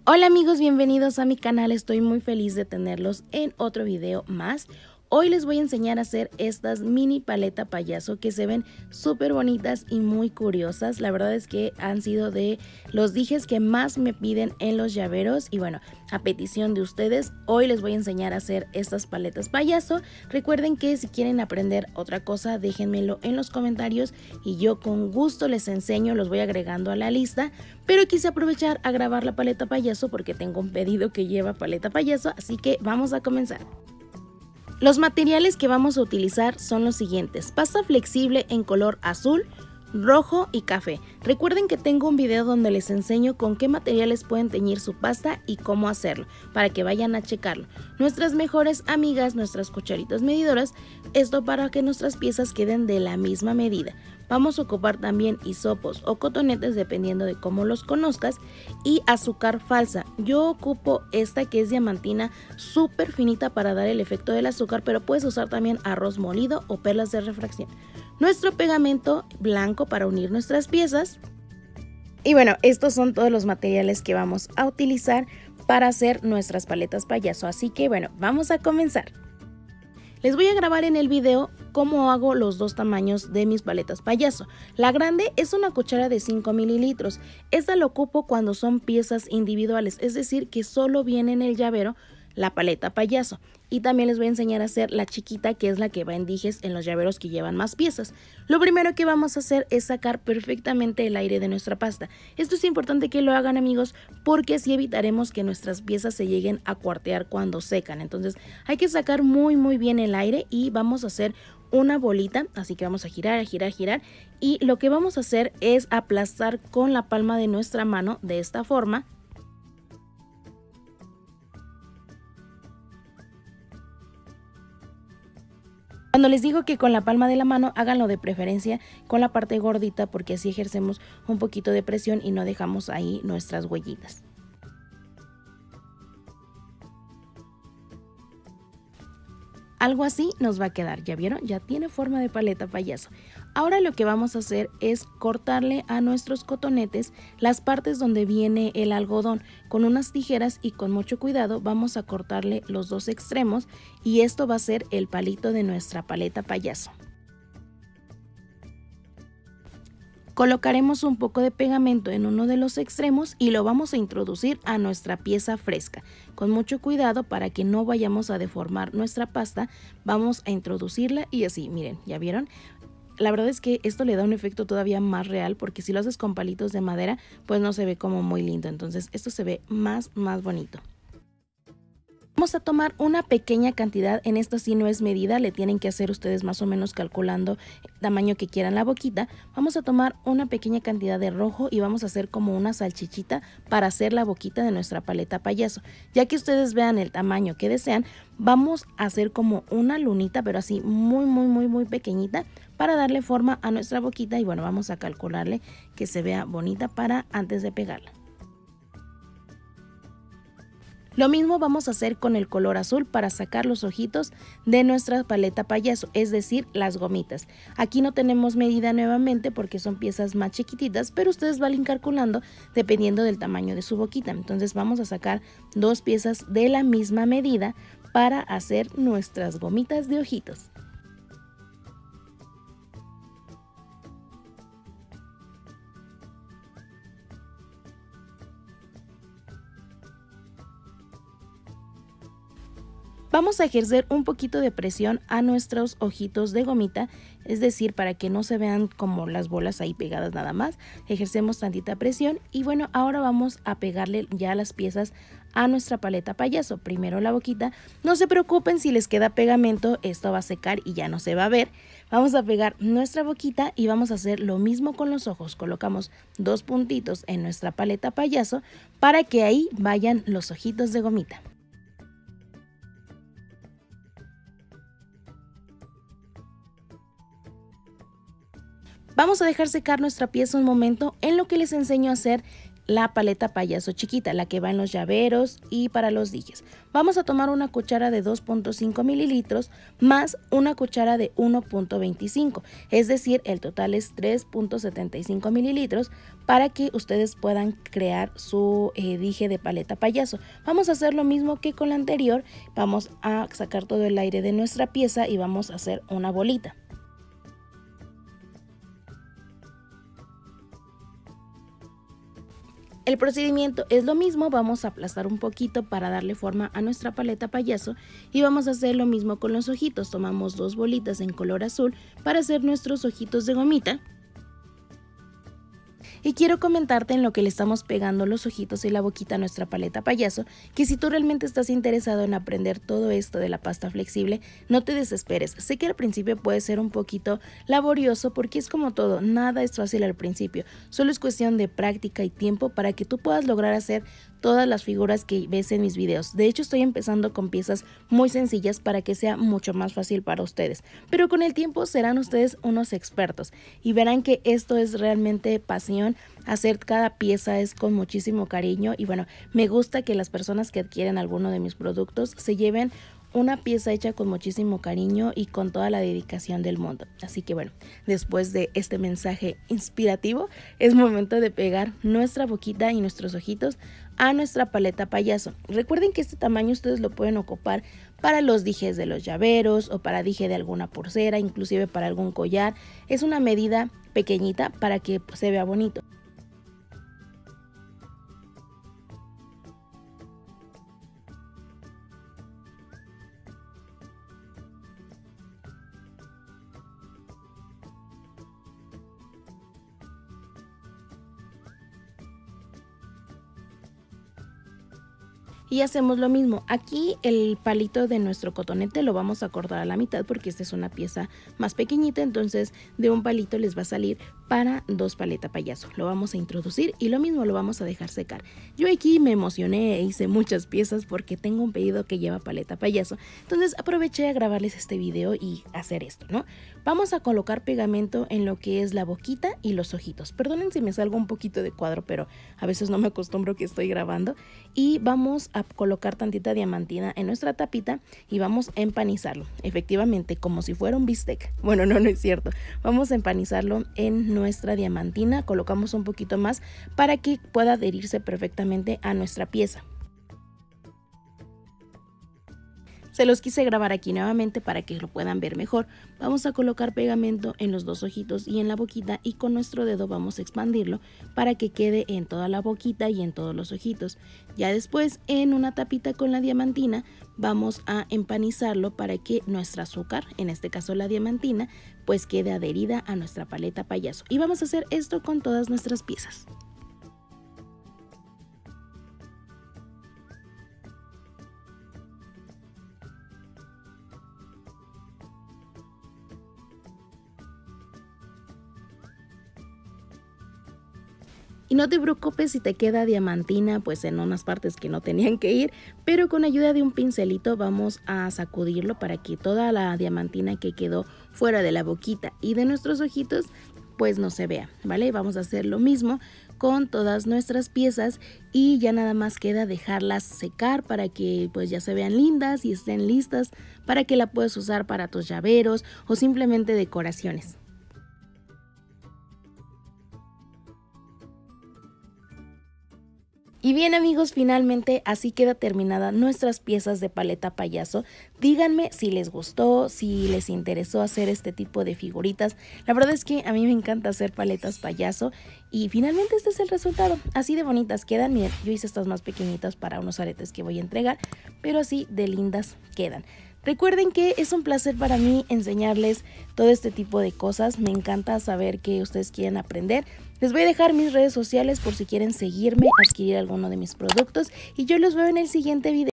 Hola amigos, bienvenidos a mi canal, estoy muy feliz de tenerlos en otro video más. Hoy les voy a enseñar a hacer estas mini paleta payaso que se ven súper bonitas y muy curiosas. La verdad es que han sido de los dijes que más me piden en los llaveros y bueno, a petición de ustedes, hoy les voy a enseñar a hacer estas paletas payaso. Recuerden que si quieren aprender otra cosa, déjenmelo en los comentarios y yo con gusto les enseño, los voy agregando a la lista. Pero quise aprovechar a grabar la paleta payaso porque tengo un pedido que lleva paleta payaso, así que vamos a comenzar. Los materiales que vamos a utilizar son los siguientes: pasta flexible en color azul, rojo y café. Recuerden que tengo un video donde les enseño con qué materiales pueden teñir su pasta y cómo hacerlo, para que vayan a checarlo. Nuestras mejores amigas, nuestras cucharitas medidoras, esto para que nuestras piezas queden de la misma medida. Vamos a ocupar también hisopos o cotonetes dependiendo de cómo los conozcas, y azúcar falsa. Yo ocupo esta que es diamantina, súper finita para dar el efecto del azúcar, pero puedes usar también arroz molido o perlas de refracción. Nuestro pegamento blanco para unir nuestras piezas. Y bueno, estos son todos los materiales que vamos a utilizar para hacer nuestras paletas payaso. Así que bueno, vamos a comenzar. Les voy a grabar en el video cómo hago los dos tamaños de mis paletas payaso. La grande es una cuchara de 5 mililitros. Esta la ocupo cuando son piezas individuales, es decir, que solo viene en el llavero la paleta payaso. Y también les voy a enseñar a hacer la chiquita, que es la que va en dijes en los llaveros que llevan más piezas. Lo primero que vamos a hacer es sacar perfectamente el aire de nuestra pasta. Esto es importante que lo hagan, amigos, porque así evitaremos que nuestras piezas se lleguen a cuartear cuando secan. Entonces hay que sacar muy bien el aire y vamos a hacer una bolita, así que vamos a girar, y lo que vamos a hacer es aplastar con la palma de nuestra mano de esta forma. Cuando les digo que con la palma de la mano, háganlo de preferencia con la parte gordita, porque así ejercemos un poquito de presión y no dejamos ahí nuestras huellitas. Algo así nos va a quedar, ¿ya vieron? Ya tiene forma de paleta payaso. Ahora lo que vamos a hacer es cortarle a nuestros cotonetes las partes donde viene el algodón. Con unas tijeras y con mucho cuidado vamos a cortarle los dos extremos y esto va a ser el palito de nuestra paleta payaso. Colocaremos un poco de pegamento en uno de los extremos y lo vamos a introducir a nuestra pieza fresca. Con mucho cuidado para que no vayamos a deformar nuestra pasta, vamos a introducirla y así, miren, ¿ya vieron? La verdad es que esto le da un efecto todavía más real, porque si lo haces con palitos de madera, pues no se ve como muy lindo. Entonces esto se ve más bonito. Vamos a tomar una pequeña cantidad, en esta sí no es medida, le tienen que hacer ustedes más o menos calculando el tamaño que quieran la boquita. Vamos a tomar una pequeña cantidad de rojo y vamos a hacer como una salchichita para hacer la boquita de nuestra paleta payaso. Ya que ustedes vean el tamaño que desean, vamos a hacer como una lunita, pero así muy pequeñita, para darle forma a nuestra boquita. Y bueno, vamos a calcularle que se vea bonita para antes de pegarla. Lo mismo vamos a hacer con el color azul para sacar los ojitos de nuestra paleta payaso, es decir, las gomitas. Aquí no tenemos medida nuevamente porque son piezas más chiquititas, pero ustedes van calculando dependiendo del tamaño de su boquita. Entonces vamos a sacar dos piezas de la misma medida para hacer nuestras gomitas de ojitos. Vamos a ejercer un poquito de presión a nuestros ojitos de gomita, es decir, para que no se vean como las bolas ahí pegadas nada más. Ejercemos tantita presión y bueno, ahora vamos a pegarle ya las piezas a nuestra paleta payaso. Primero la boquita, no se preocupen si les queda pegamento, esto va a secar y ya no se va a ver. Vamos a pegar nuestra boquita y vamos a hacer lo mismo con los ojos. Colocamos dos puntitos en nuestra paleta payaso para que ahí vayan los ojitos de gomita. Vamos a dejar secar nuestra pieza un momento en lo que les enseño a hacer la paleta payaso chiquita, la que va en los llaveros y para los dijes. Vamos a tomar una cuchara de 2.5 mililitros más una cuchara de 1.25, es decir, el total es 3.75 mililitros para que ustedes puedan crear su dije de paleta payaso. Vamos a hacer lo mismo que con la anterior, vamos a sacar todo el aire de nuestra pieza y vamos a hacer una bolita. El procedimiento es lo mismo, vamos a aplastar un poquito para darle forma a nuestra paleta payaso y vamos a hacer lo mismo con los ojitos. Tomamos 2 bolitas en color azul para hacer nuestros ojitos de gomita. Y quiero comentarte en lo que le estamos pegando los ojitos y la boquita a nuestra paleta payaso, que si tú realmente estás interesado en aprender todo esto de la pasta flexible, no te desesperes. Sé que al principio puede ser un poquito laborioso porque es como todo, nada es fácil al principio, solo es cuestión de práctica y tiempo para que tú puedas lograr hacer todas las figuras que ves en mis videos. De hecho, estoy empezando con piezas muy sencillas para que sea mucho más fácil para ustedes, pero con el tiempo serán ustedes unos expertos y verán que esto es realmente pasión. Hacer cada pieza es con muchísimo cariño y bueno, me gusta que las personas que adquieren alguno de mis productos se lleven una pieza hecha con muchísimo cariño y con toda la dedicación del mundo. Así que bueno, después de este mensaje inspirativo, es momento de pegar nuestra boquita y nuestros ojitos a nuestra paleta payaso. Recuerden que este tamaño ustedes lo pueden ocupar para los dijes de los llaveros o para dije de alguna pulsera, inclusive para algún collar. Es una medida pequeñita para que se vea bonito. Y hacemos lo mismo, aquí el palito de nuestro cotonete lo vamos a cortar a la mitad porque esta es una pieza más pequeñita, entonces de un palito les va a salir para 2 paletas payaso. Lo vamos a introducir y lo mismo lo vamos a dejar secar. Yo aquí me emocioné e hice muchas piezas porque tengo un pedido que lleva paleta payaso, entonces aproveché a grabarles este video y hacer esto, ¿no? Vamos a colocar pegamento en lo que es la boquita y los ojitos. Perdonen si me salgo un poquito de cuadro, pero a veces no me acostumbro que estoy grabando. Y vamos a colocar tantita diamantina en nuestra tapita y vamos a empanizarlo, efectivamente como si fuera un bistec. Bueno, no es cierto, vamos a empanizarlo en nuestra diamantina, colocamos un poquito más para que pueda adherirse perfectamente a nuestra pieza. Se los quise grabar aquí nuevamente para que lo puedan ver mejor. Vamos a colocar pegamento en los 2 ojitos y en la boquita y con nuestro dedo vamos a expandirlo para que quede en toda la boquita y en todos los ojitos. Ya después en una tapita con la diamantina vamos a empanizarlo para que nuestra azúcar, en este caso la diamantina, pues quede adherida a nuestra paleta payaso. Y vamos a hacer esto con todas nuestras piezas. Y no te preocupes si te queda diamantina pues en unas partes que no tenían que ir, pero con ayuda de un pincelito vamos a sacudirlo para que toda la diamantina que quedó fuera de la boquita y de nuestros ojitos pues no se vea, ¿vale? Vamos a hacer lo mismo con todas nuestras piezas y ya nada más queda dejarlas secar para que pues ya se vean lindas y estén listas para que la puedas usar para tus llaveros o simplemente decoraciones. Y bien amigos, finalmente así queda terminada nuestras piezas de paleta payaso. Díganme si les gustó, si les interesó hacer este tipo de figuritas. La verdad es que a mí me encanta hacer paletas payaso y finalmente este es el resultado. Así de bonitas quedan. Miren, yo hice estas más pequeñitas para unos aretes que voy a entregar, pero así de lindas quedan. Recuerden que es un placer para mí enseñarles todo este tipo de cosas. Me encanta saber que ustedes quieren aprender. Les voy a dejar mis redes sociales por si quieren seguirme, adquirir alguno de mis productos y yo los veo en el siguiente video.